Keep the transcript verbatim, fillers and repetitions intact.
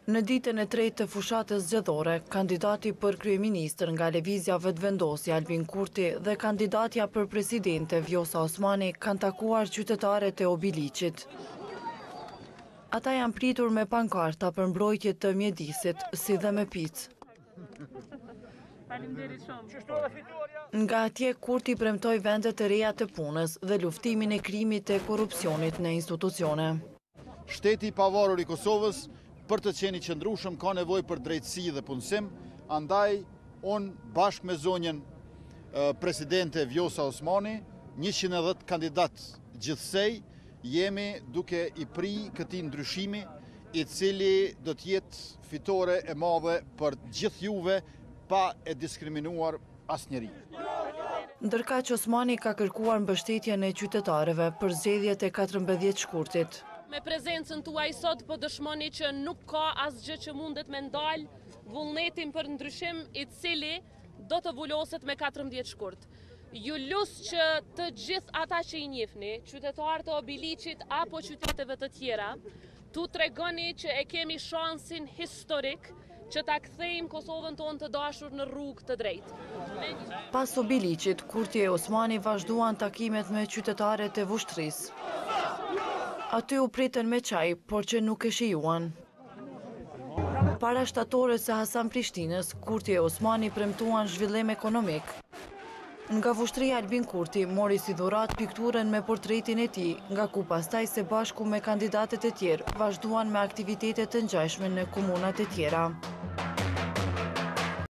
Në ditën e tretë të fushatës zgjedhore, kandidati për kryeministër nga Lëvizja Vetëvendosja Albin Kurti dhe kandidatja për presidente Vjosa Osmani kanë takuar qytetarët e Obiliqit. Ata janë pritur me pankarta për mbrojtje të mjedisit, si dhe me picë. Nga atje, Kurti premtoi vende të reja të punës dhe luftimin e krimit e korrupsionit në institucione. Shteti i pavarur i Kosovës për të qenë i qëndrueshëm ka nevojë për drejtësi dhe punësim, andaj unë bashkë me zonjën presidente Vjosa Osmani, njëqind e dhjetë kandidat gjithsej, jemi duke i pri këtij ndryshimi i cili do të jetë fitore e madhe për gjithë juve pa e diskriminuar asnjëri. Ndërkaq Osmani ka kërkuar mbështetjen e qytetarëve për zgjedhjet e katërmbëdhjetë shkurtit. Me prezencën tuaj sot po dëshmoni që nuk ka asgjë që mundet me ndal vullnetin për ndryshim i cili do të vuloset me katërmbëdhjetë shkurt. Ju lus që të gjithë ata që i njihni, qytetarët e Obiliqit apo qyteteve të tjera, tu tregoni që e kemi shansin historik që ta kthejmë Kosovën tonë të dashur në rrugë të drejtë. Pas Obiliqit, Kurti e Osmani vazhduan takimet me qytetarët e Vushtrisë. Aty u pritën me çaj, por që nuk e shijuan. Para shtatores së Hasan Prishtinës, Kurti e Osmani premtuan zhvillim ekonomik. Nga Vushtria Albin Kurti mori si dhuratë pikturën me portretin e tij, nga ku pastaj së bashku me kandidatët e tjerë vazhduan me aktivitete të ngjashme në komunat e tjera.